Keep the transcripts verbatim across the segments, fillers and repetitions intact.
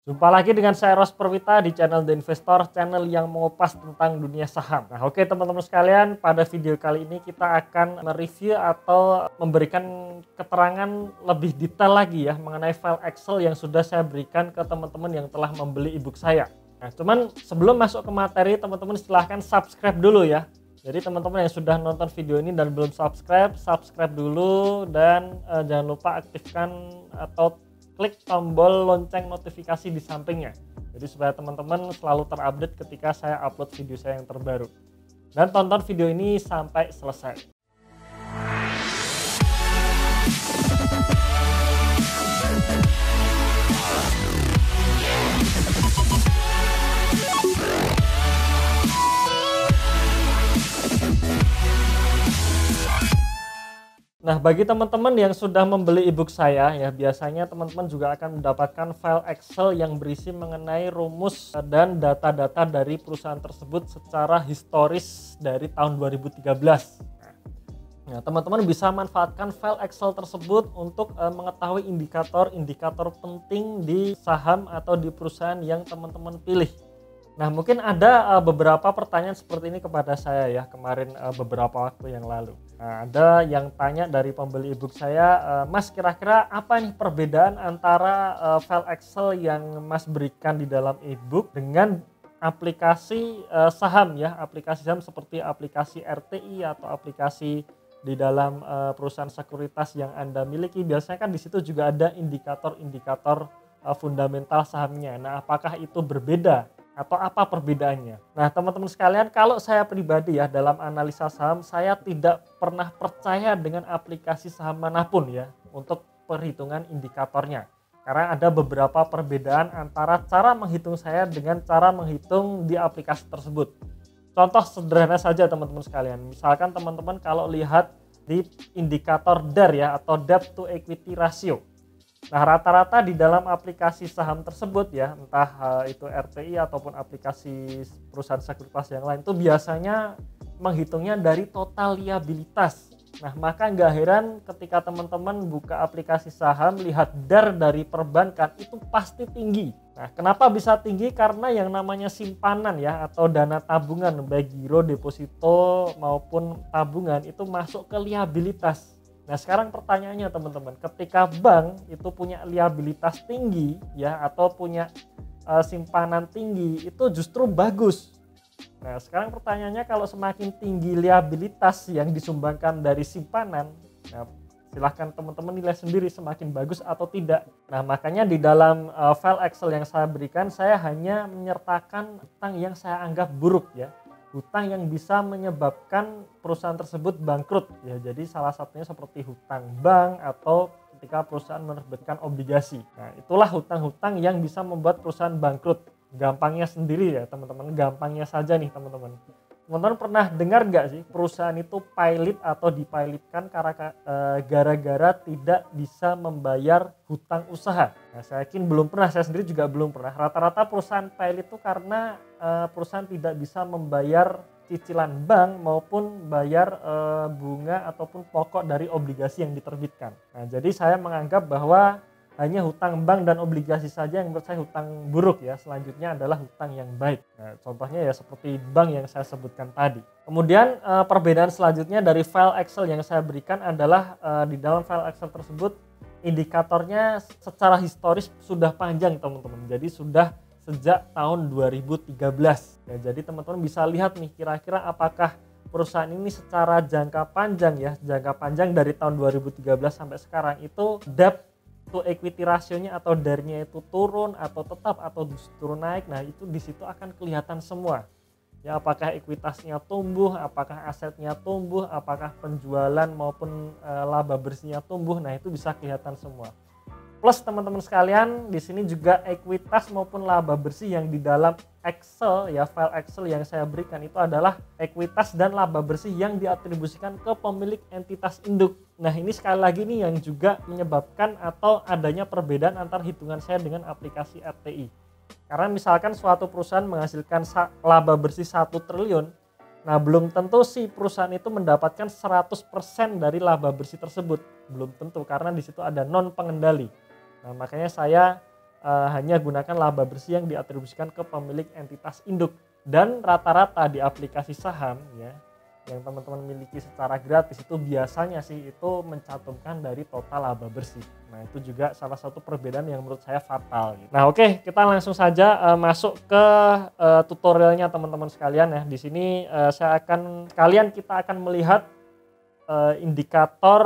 Jumpa lagi dengan saya Ros Perwita di channel The Investor, channel yang mengupas tentang dunia saham. Nah, oke teman-teman sekalian, pada video kali ini kita akan mereview atau memberikan keterangan lebih detail lagi ya mengenai file Excel yang sudah saya berikan ke teman-teman yang telah membeli ebook saya. Nah, cuman sebelum masuk ke materi, teman-teman silahkan subscribe dulu ya. Jadi teman-teman yang sudah nonton video ini dan belum subscribe, subscribe dulu dan uh, jangan lupa aktifkan atau klik tombol lonceng notifikasi di sampingnya. Jadi supaya teman-teman selalu terupdate ketika saya upload video saya yang terbaru. Dan tonton video ini sampai selesai. Nah, bagi teman-teman yang sudah membeli ebook saya ya, biasanya teman-teman juga akan mendapatkan file Excel yang berisi mengenai rumus dan data-data dari perusahaan tersebut secara historis dari tahun dua ribu tiga belas. Nah, teman-teman bisa manfaatkan file Excel tersebut untuk uh, mengetahui indikator-indikator penting di saham atau di perusahaan yang teman-teman pilih. Nah, mungkin ada uh, beberapa pertanyaan seperti ini kepada saya ya kemarin uh, beberapa waktu yang lalu. Nah, ada yang tanya dari pembeli ebook saya, uh, Mas, kira-kira apa nih perbedaan antara uh, file Excel yang Mas berikan di dalam ebook dengan aplikasi uh, saham ya, aplikasi saham seperti aplikasi R T I atau aplikasi di dalam uh, perusahaan sekuritas yang Anda miliki. Biasanya kan di situ juga ada indikator-indikator uh, fundamental sahamnya. Nah, apakah itu berbeda? Atau apa perbedaannya? Nah, teman-teman sekalian, kalau saya pribadi ya dalam analisa saham, saya tidak pernah percaya dengan aplikasi saham manapun ya untuk perhitungan indikatornya. Karena ada beberapa perbedaan antara cara menghitung saya dengan cara menghitung di aplikasi tersebut. Contoh sederhana saja teman-teman sekalian. Misalkan teman-teman kalau lihat di indikator D E R ya atau Debt to Equity Ratio. Nah, rata-rata di dalam aplikasi saham tersebut ya, entah uh, itu R T I ataupun aplikasi perusahaan sekuritas yang lain, itu biasanya menghitungnya dari total liabilitas. Nah, maka nggak heran ketika teman-teman buka aplikasi saham, lihat D E R dari perbankan itu pasti tinggi. Nah, kenapa bisa tinggi? Karena yang namanya simpanan ya atau dana tabungan, baik giro, deposito maupun tabungan itu masuk ke liabilitas. Nah, sekarang pertanyaannya teman-teman, ketika bank itu punya liabilitas tinggi ya atau punya uh, simpanan tinggi, itu justru bagus. Nah, sekarang pertanyaannya, kalau semakin tinggi liabilitas yang disumbangkan dari simpanan, nah silahkan teman-teman nilai sendiri semakin bagus atau tidak. Nah, makanya di dalam uh, file Excel yang saya berikan, saya hanya menyertakan utang yang saya anggap buruk ya. Hutang yang bisa menyebabkan perusahaan tersebut bangkrut ya. Jadi salah satunya seperti hutang bank atau ketika perusahaan menerbitkan obligasi. Nah, itulah hutang-hutang yang bisa membuat perusahaan bangkrut. Gampangnya sendiri ya teman-teman, gampangnya saja nih teman-teman. Teman-teman pernah dengar nggak sih perusahaan itu pilot atau dipilotkan karena gara-gara tidak bisa membayar hutang usaha? Nah, saya yakin belum pernah, saya sendiri juga belum pernah. Rata-rata perusahaan pilot itu karena Uh, perusahaan tidak bisa membayar cicilan bank maupun bayar uh, bunga ataupun pokok dari obligasi yang diterbitkan. Nah, jadi saya menganggap bahwa hanya hutang bank dan obligasi saja yang menurut saya hutang buruk ya. Selanjutnya adalah hutang yang baik. Nah, contohnya ya seperti bank yang saya sebutkan tadi. Kemudian uh, perbedaan selanjutnya dari file Excel yang saya berikan adalah uh, di dalam file Excel tersebut indikatornya secara historis sudah panjang teman-teman. Jadi sudah sejak tahun dua ribu tiga belas. Ya, jadi teman-teman bisa lihat nih kira-kira apakah perusahaan ini secara jangka panjang ya, jangka panjang dari tahun dua ribu tiga belas sampai sekarang itu debt to equity ratio-nya atau D E R-nya itu turun atau tetap atau justru naik. Nah, itu di situ akan kelihatan semua. Ya, apakah ekuitasnya tumbuh, apakah asetnya tumbuh, apakah penjualan maupun e, laba bersihnya tumbuh. Nah, itu bisa kelihatan semua. Plus teman-teman sekalian, di sini juga ekuitas maupun laba bersih yang di dalam Excel ya, file Excel yang saya berikan itu adalah ekuitas dan laba bersih yang diatribusikan ke pemilik entitas induk. Nah, ini sekali lagi nih yang juga menyebabkan atau adanya perbedaan antar hitungan saya dengan aplikasi R T I. Karena misalkan suatu perusahaan menghasilkan laba bersih satu triliun, nah belum tentu si perusahaan itu mendapatkan seratus persen dari laba bersih tersebut. Belum tentu, karena di situ ada non pengendali. Nah, makanya saya uh, hanya gunakan laba bersih yang diatribusikan ke pemilik entitas induk. Dan rata-rata di aplikasi saham ya yang teman-teman miliki secara gratis itu biasanya sih itu mencantumkan dari total laba bersih. Nah itu juga salah satu perbedaan yang menurut saya fatal gitu. Nah oke okay, kita langsung saja uh, masuk ke uh, tutorialnya teman-teman sekalian ya. Di sini uh, saya akan kalian kita akan melihat uh, indikator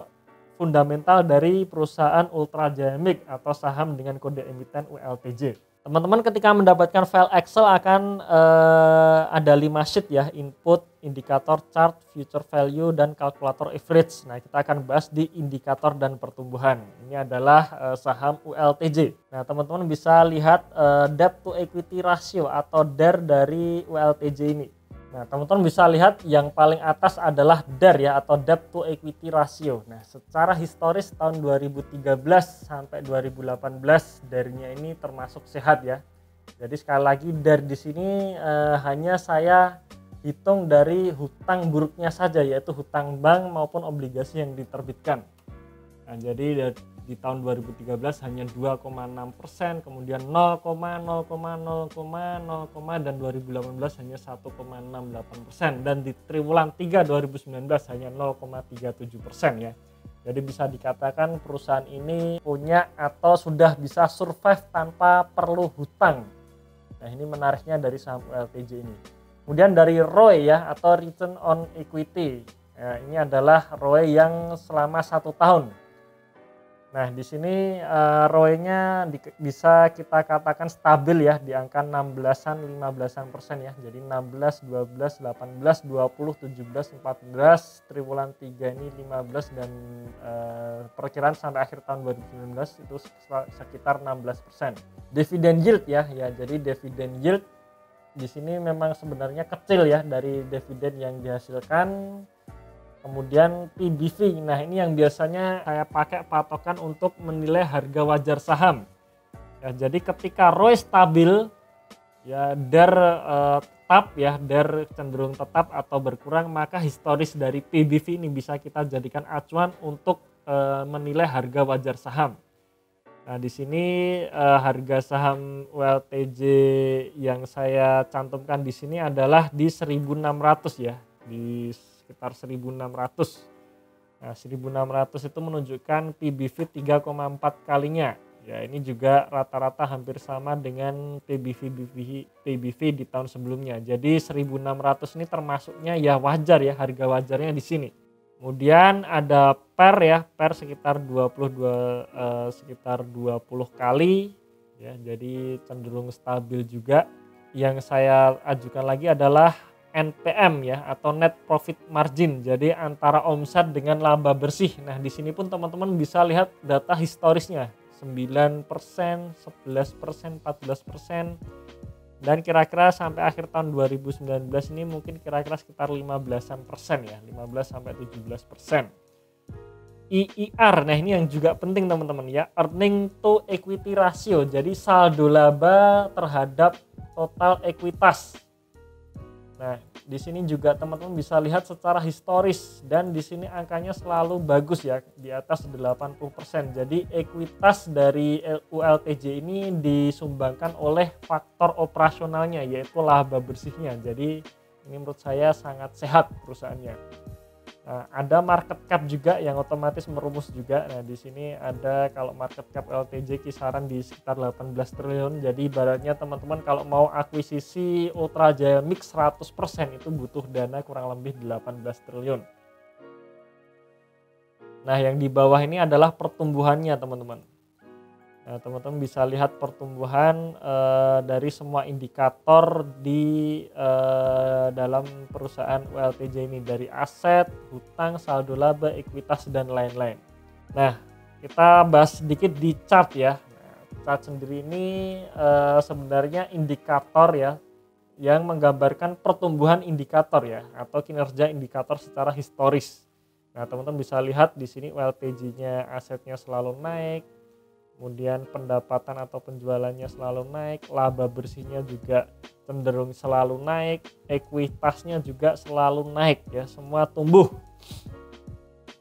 fundamental dari perusahaan Ultra Jaya Mic atau saham dengan kode emiten U L T J. Teman-teman ketika mendapatkan file Excel akan eh, ada lima sheet ya, input, indikator, chart, future value, dan kalkulator average. Nah kita akan bahas di indikator dan pertumbuhan. Ini adalah eh, saham U L T J. Nah teman-teman bisa lihat eh, debt to equity ratio atau D E R dari U L T J ini. Nah teman-teman bisa lihat yang paling atas adalah D E R ya atau debt to equity ratio. Nah secara historis tahun dua ribu tiga belas sampai dua ribu delapan belas D E R-nya ini termasuk sehat ya. Jadi sekali lagi D E R di sini eh, hanya saya hitung dari hutang buruknya saja yaitu hutang bank maupun obligasi yang diterbitkan. Nah jadi di tahun dua ribu tiga belas hanya dua koma enam persen, kemudian nol koma nol koma nol koma nol, dan dua ribu delapan belas hanya satu koma enam delapan persen, dan di triwulan tiga dua ribu sembilan belas hanya nol koma tiga tujuh persen ya. Jadi bisa dikatakan perusahaan ini punya atau sudah bisa survive tanpa perlu hutang. Nah ini menariknya dari saham U L T J ini. Kemudian dari R O E ya atau return on equity. Nah, ini adalah R O E yang selama satu tahun. Nah di sini uh, R O E-nya di, bisa kita katakan stabil ya di angka enam belasan lima belasan persen ya. Jadi enam belas, dua belas, delapan belas, dua puluh, tujuh belas, empat belas, triwulan tiga ini lima belas, dan uh, perkiraan sampai akhir tahun dua ribu sembilan belas itu sekitar enam belas persen. Dividend yield ya, ya jadi dividend yield di sini memang sebenarnya kecil ya dari dividen yang dihasilkan. Kemudian P B V, nah ini yang biasanya saya pakai patokan untuk menilai harga wajar saham. Ya, jadi ketika R O E stabil, ya D E R eh, tetap ya, D E R cenderung tetap atau berkurang, maka historis dari P B V ini bisa kita jadikan acuan untuk eh, menilai harga wajar saham. Nah di sini eh, harga saham U L T J yang saya cantumkan di sini adalah di seribu enam ratus ya, di sekitar seribu enam ratus. Nah, seribu enam ratus itu menunjukkan P B V tiga koma empat kalinya. Ya, ini juga rata-rata hampir sama dengan P B V P B V di tahun sebelumnya. Jadi seribu enam ratus ini termasuknya ya wajar ya, harga wajarnya di sini. Kemudian ada P E R ya, P E R sekitar dua puluh dua eh, sekitar dua puluh kali ya. Jadi cenderung stabil juga. Yang saya ajukan lagi adalah N P M ya atau net profit margin, jadi antara omset dengan laba bersih. Nah di sini pun teman-teman bisa lihat data historisnya sembilan persen, sebelas persen, empat belas persen, dan kira-kira sampai akhir tahun dua ribu sembilan belas ini mungkin kira-kira sekitar lima belasan persen ya, lima belas sampai tujuh belas persen. E E R, nah ini yang juga penting teman-teman ya, earning to equity ratio, jadi saldo laba terhadap total ekuitas. Nah, di sini juga teman-teman bisa lihat secara historis dan di sini angkanya selalu bagus ya, di atas delapan puluh persen. Jadi ekuitas dari U L T J ini disumbangkan oleh faktor operasionalnya yaitu laba bersihnya. Jadi ini menurut saya sangat sehat perusahaannya. Nah, ada market cap juga yang otomatis merumus juga. Nah, di sini ada kalau market cap U L T J kisaran di sekitar delapan belas triliun. Jadi ibaratnya teman-teman kalau mau akuisisi Ultra Jaya Mic seratus persen itu butuh dana kurang lebih delapan belas triliun. Nah, yang di bawah ini adalah pertumbuhannya, teman-teman. Nah, teman-teman bisa lihat pertumbuhan eh, dari semua indikator di eh, dalam perusahaan U L T J ini, dari aset, hutang, saldo laba, ekuitas, dan lain-lain. Nah, kita bahas sedikit di chart ya. Nah, chart sendiri ini eh, sebenarnya indikator ya yang menggambarkan pertumbuhan indikator ya atau kinerja indikator secara historis. Nah, teman-teman bisa lihat di sini U L T J-nya asetnya selalu naik. Kemudian pendapatan atau penjualannya selalu naik, laba bersihnya juga cenderung selalu naik, ekuitasnya juga selalu naik ya, semua tumbuh.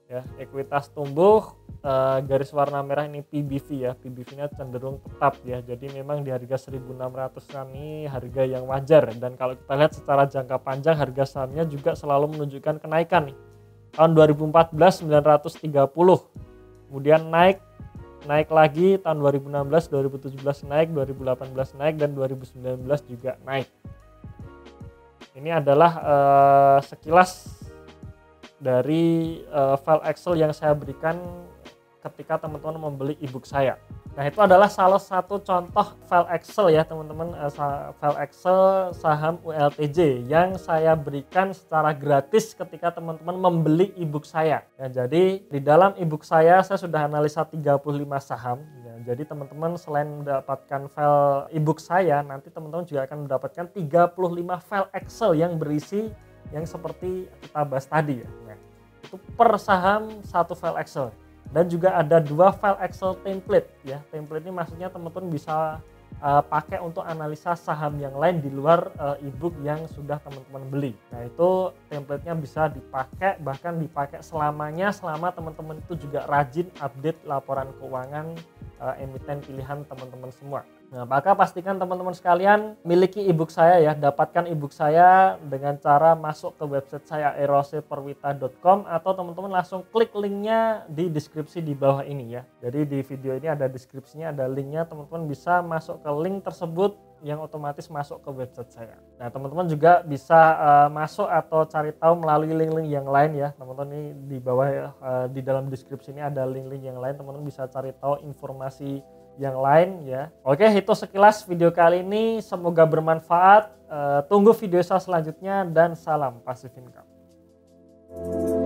ya. Ekuitas tumbuh, uh, garis warna merah ini P B V ya, P B V-nya cenderung tetap ya. Jadi memang di harga seribu enam ratusan ini harga yang wajar, dan kalau kita lihat secara jangka panjang harga sahamnya juga selalu menunjukkan kenaikan nih. Tahun dua ribu empat belas sembilan ratus tiga puluh, kemudian naik naik lagi tahun dua ribu enam belas, dua ribu tujuh belas naik, dua ribu delapan belas naik, dan dua ribu sembilan belas juga naik. Ini adalah uh, sekilas dari uh, file Excel yang saya berikan ketika teman-teman membeli ebook saya. Nah, itu adalah salah satu contoh file Excel ya teman-teman, uh, file Excel saham U L T J yang saya berikan secara gratis ketika teman-teman membeli ebook saya. Ya, jadi di dalam ebook saya saya sudah analisa tiga puluh lima saham. Ya, jadi teman-teman selain mendapatkan file ebook saya, nanti teman-teman juga akan mendapatkan tiga puluh lima file Excel yang berisi yang seperti kita bahas tadi ya. Nah, itu per saham satu file Excel. Dan juga ada dua file Excel template ya. Template ini maksudnya teman-teman bisa uh, pakai untuk analisa saham yang lain di luar uh, ebook yang sudah teman-teman beli. Nah, itu template-nya bisa dipakai, bahkan dipakai selamanya selama teman-teman itu juga rajin update laporan keuangan uh, emiten pilihan teman-teman semua. Nah, maka pastikan teman-teman sekalian miliki ebook saya ya, dapatkan ebook saya dengan cara masuk ke website saya eroseperwita dot com, atau teman-teman langsung klik linknya di deskripsi di bawah ini ya. Jadi di video ini ada deskripsinya, ada linknya, teman-teman bisa masuk ke link tersebut yang otomatis masuk ke website saya. Nah, teman-teman juga bisa uh, masuk atau cari tahu melalui link-link yang lain ya. Teman-teman ini di bawah ya, uh, di dalam deskripsi ini ada link-link yang lain, teman-teman bisa cari tahu informasi yang lain ya. Oke, itu sekilas video kali ini, semoga bermanfaat. Uh, tunggu video saya selanjutnya dan salam Passive Income.